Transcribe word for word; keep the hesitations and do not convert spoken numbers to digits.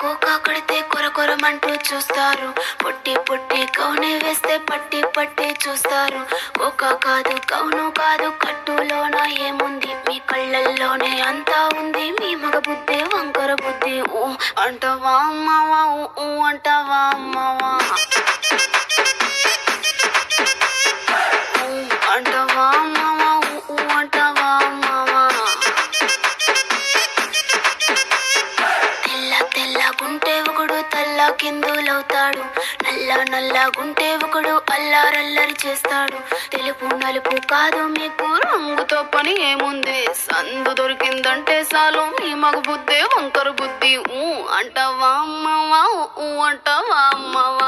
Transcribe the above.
Cocoa కడితే కొర కొరమంటూ చూస్తారు, పొట్టి పొట్టి కౌనే వేస్తే పట్టి పట్టి చూస్తారు. కోకా కాదు కౌను కాదు కట్టులోన ఏముంది, మీ కళ్ళల్లోనే అంతా ఉంది, మీ మగ బుద్ధి వంకర బుద్ధి. ఊ అంటావా అమ్మవా, ఊ అంటావా అమ్మవా, అంటావా అమ్మవా, ఊ అంటావా అమ్మవా. తెల్ల తెల్లగుంటే ఒకడు తల్ల కిందులవుతాడు, నల్ల నల్లగుంటే ఒకడు అల్లారల్లరి చేస్తాడు. తెలుపు నలుపు కాదు మీకు రంగుతో పని ఏముంది, సందు దొరికిందంటే చాలు మీ మగ బుద్ధి వంకర బుద్ధి. ఊ అంటావా అమ్మవా, ఊ అంటావా అమ్మవా.